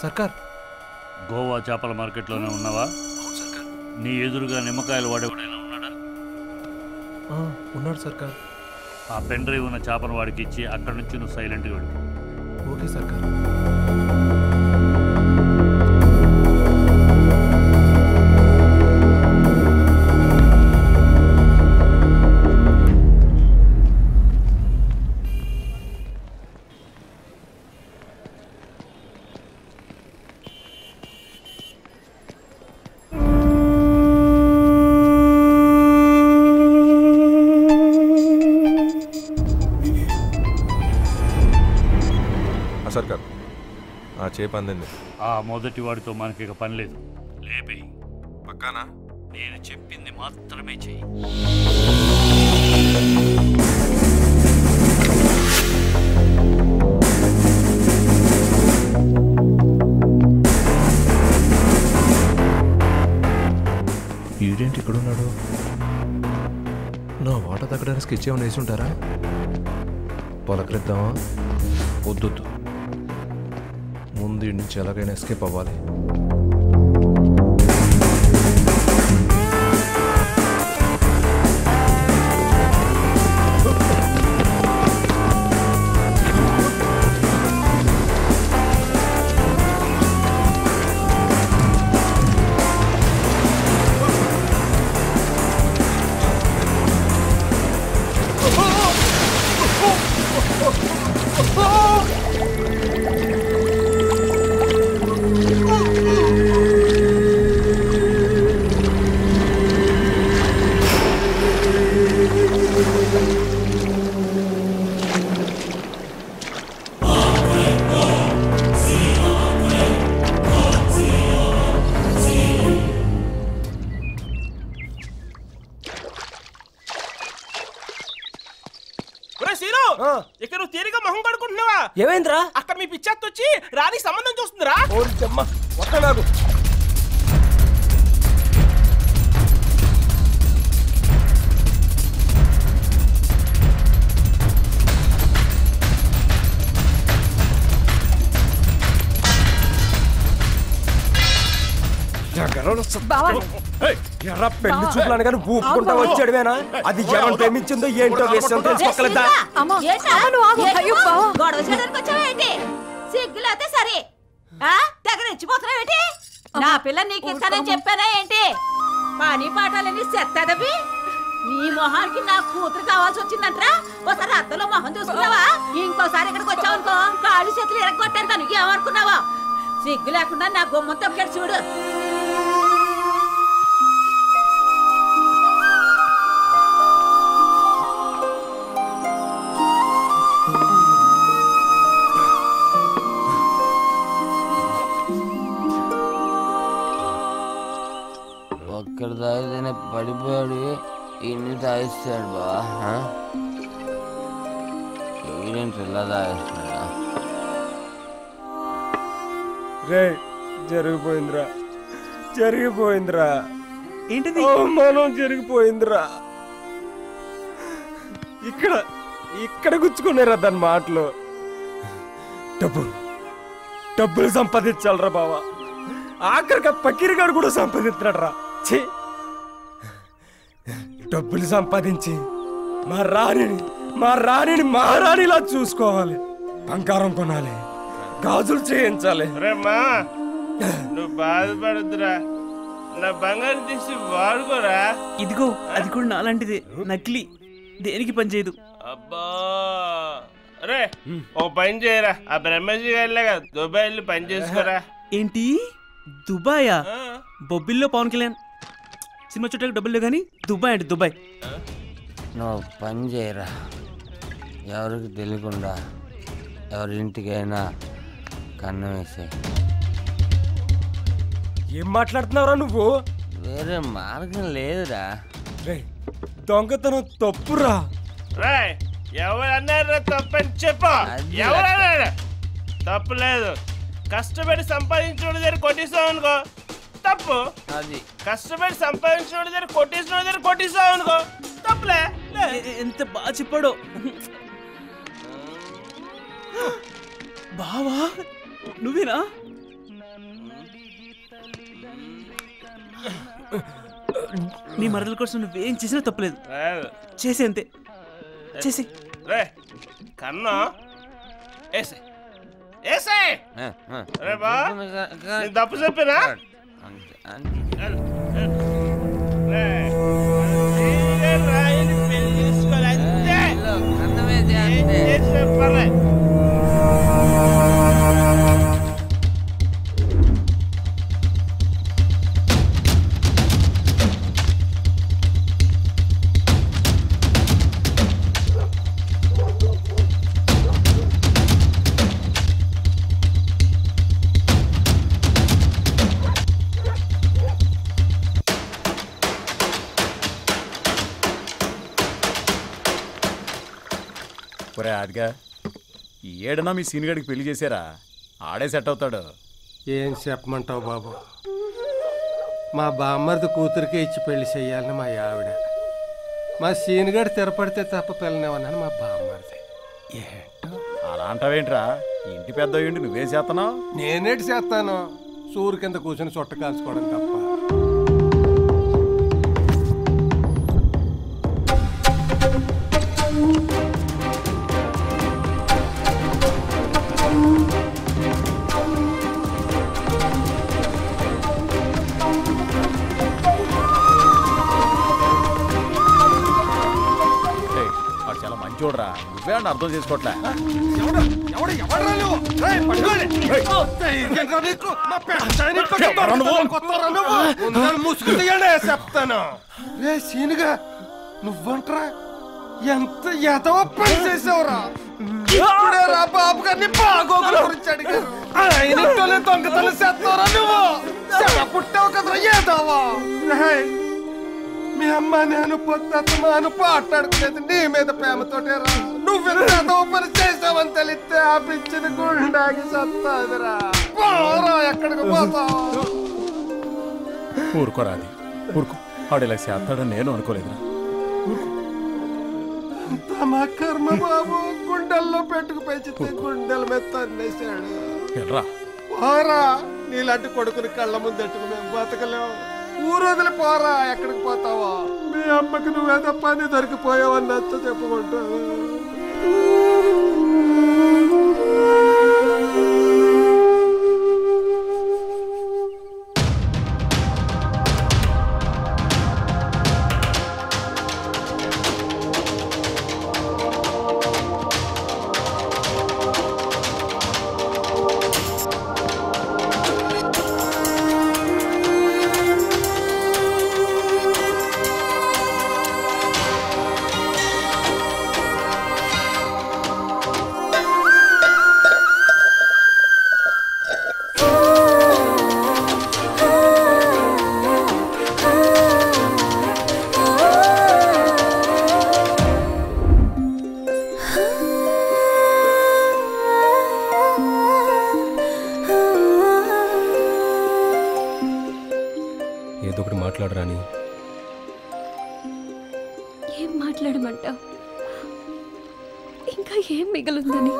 సర్కార్. గోవా చేపల మార్కెట్లోనే ఉన్నావా? నీ ఎదురుగా నిమ్మకాయలు వాడేవాడైనా ఉన్నాడా? ఉన్నాడు సర్కార్. ఆ పెన్ డ్రైవ్ ఉన్న చేపను వాడికి ఇచ్చి అక్కడి నుంచి నువ్వు సైలెంట్గా వెళ్ళు. ఓకే సర్కార్. సర్కార్ ఆ చేప అందింది. ఆ మొదటి వాడితో మనకి ఇక పని లేదు. లేపే పక్కానా? నేను చెప్పింది మాత్రమే చెయ్యి. వీడేంటి ఇక్కడ ఉన్నాడు? నా వాటర్ తగ్గడానికి స్కెచ్ ఏమైనా వేసి ఉంటారా? పలకరిద్దామా? వద్దొద్దు, ముందు ఇంటి నుంచి ఎలాగైనా ఎస్కేప్ అవ్వాలి. ఏమైందిరా? అక్కడ మీ పిచ్చెత్త వచ్చి రాణి సంబంధం చూస్తుందిరా. నాకు ఎర్ర పెళ్లి చూపులాను కానీ ఊపుకుంటా వచ్చాడువేనా? అది ఎవరు ప్రేమించిందో ఏంటో విషయం తెలుసుకోగలదా? సిగ్గులేతే సరే దగ్గర ఇచ్చిపోతున్నావేంటి? నా పిల్ల నీకు ఇస్తానని చెప్పానా ఏంటి? పని పాఠాలని చెత్తదవి. నీ మొహానికి నా కూతురు కావాల్సి వచ్చిందంటరా. ఒకసారి అత్తలో మొహం చూసుకున్నావా? ఇంకోసారి ఇక్కడికి వచ్చావు అనుకో కాళ్ళు చేతులు ఎరగొట్టాను. తను ఏమనుకున్నావా? సిగ్గు లేకుండా నా గుమ్మం తొక్కాడు చూడు. ఒక్కడు తాగితేనే పడిపోయాడు, ఇన్ని తాగిస్తాడు బా. ఈడేంటి ఇలా తాగిస్తున్నాడా? రే జరిగిపోయిందిరా, జరిగిపోయిందిరా. ఏంటిది? అవమానం జరిగిపోయిందిరా. ఇక్కడ ఇక్కడ గుచ్చుకున్నారా దాని మాటలు. డబ్బులు సంపాదించాలరా బావా. ఆఖరిగా పకీరిగాడు కూడా సంపాదిస్తున్నాడు రా. డబ్బులు సంపాదించి మా రాణిని మహారాణిలా చూసుకోవాలి. బంగారం కొనాలి, గాజులు చేయించాలి. నువ్వు బాధపడద్దురా, నా బంగారం తీసి వాడుకోరా. ఇదిగో అది కూడా నాలాంటిదే, నకిలీ, దేనికి పనిచేయదు. అబ్బా రే ఓ పని చేయరా, ఆ బ్రహ్మజీ గారిలాగా దుబాయ్ వెళ్ళి పని చేసుకోరా. ఏంటి దుబాయా? బొబ్బిల్లో పవన్ కళ్యాణ్ సినిమా చుట్టానికి డబ్బులు కానీ దుబాయ్ అంటే దుబాయ్. నువ్వు పని చేయరా, ఎవరికి తెలియకుండా ఎవరింటికైనా కన్నం వేసే. ఏం మాట్లాడుతున్నావురా నువ్వు? వేరే మార్గం లేదురా. దొంగతనం తప్పురా. ఎవరన్నారా తప్పని చెప్పు. ఎవరన్నారా? తప్పు లేదు. కష్టపడి సంపాదించిన దగ్గర కొట్టిస్తావు అనుకో తప్పు. అది కష్టపడి సంపాదించిన దగ్గర కొట్టించిన దగ్గర కొట్టిస్తావు అనుకో తప్పులే. ఎంత బాగా చెప్పాడు బావా. నువ్వేనా? నీ మరదల కోసం నువ్వేం చేసినా తప్పలేదు. చేసి అంతే చేసి కన్నా తప్పు చెప్పినా చెప్పాలి. ఒరే ఆదిగా ఈ ఏడనా మీ సీనియర్కి పెళ్లి చేశారా? ఆడే సెట్ అవుతాడు. ఏం చెప్పమంటావు బాబు, మా బామ్మర్ది కూతురికే ఇచ్చి పెళ్లి చెయ్యాలని మా ఆవిడ, మా సీనిగాడు తెరపడితే తప్ప పిల్లనేవన్నాను మా బామ్మర్ది. ఏంటో అలా అంటావేంట్రా? ఇంటి పెద్ద అయ్యండి నువ్వేం చేస్తున్నావు? నేనేటి చేస్తాను, సూరు కింద కూర్చొని చుట్ట కాల్చుకోవడం తప్ప. చూడరా, నువ్వే అని అర్థం చేసుకోవట్లే. చెప్తాను రే సీనుగా, నువ్వంటరా ఎంత ఎదవ పని చేసావురా. ఇప్పుడే రా బాబు గారిని బాగోగుల గురించి అడిగారు, ఆయనతోనే దొంగతనం చేస్తావురా నువ్వు. పుట్టావు కదరా ఏదవా. మీ అమ్మ నేను పొద్దుమాను పాటాడుకునేది నీ మీద ప్రేమతోటే రా. నువ్వెంత పని చేసావని తెలిస్తే ఆ పిచ్చిని గుండాకి సత్తాదిరా. పోరా ఎక్కడికి పోతావు. ఊరుకోరా, అది ఊరుకో. ఆడు ఇలా చేస్తాడని నేను అనుకోలేదురా. మా కర్మ బాబు, గుండెల్లో పెట్టుకు పెంచితే గుండెల మీద తన్నేశాడు. పోరా, నీలాంటి కొడుకుని కళ్ళ ముందెట్టుకు మేము బతకలేము. ఊరు వదిలి పోరా, ఎక్కడికి పోతావా. మీ అమ్మకి నువ్వేదో పని దొరికిపోయావని నచ్చ చెప్పుకుంటావు. మాట్లాడరాని. ఏం మాట్లాడమంటావు? ఇంకా ఏం మిగులుందని?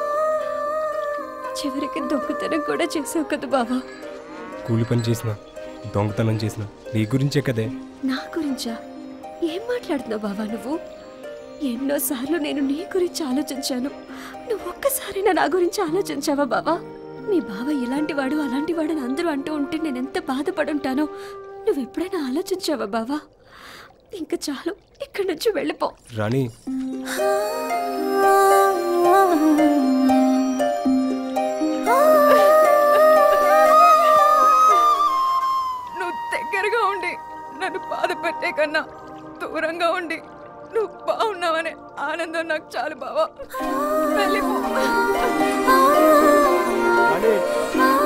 చివరికి దొంగతనం కూడా చేసావు కదా బావా. కూలి పని చేసిన, దొంగతనం చేసిన నీ గురించే కదే. నా గురించా? ఏం మాట్లాడుతున్నావు బావా నువ్వు? ఎన్నోసార్లు నేను నీ గురించి ఆలోచించాను, నువ్వు ఒక్కసారైనా నా గురించి ఆలోచించావా బావా? మీ బావ ఇలాంటి వాడు అలాంటి వాడు అని అందరూ అంటూ ఉంటే నేను ఎంత బాధపడుంటానో నువ్వెప్పుడైనా ఆలోచించావా బావా? ఇంకా చాలు, ఇక్కడి నుంచి వెళ్ళిపో. రాణి, నువ్వు దగ్గరగా ఉండి నన్ను బాధ పెట్టే కన్నా దూరంగా ఉండి నువ్వు బాగున్నావనే ఆనందం నాకు చాలు బావా. వెళ్ళిపో.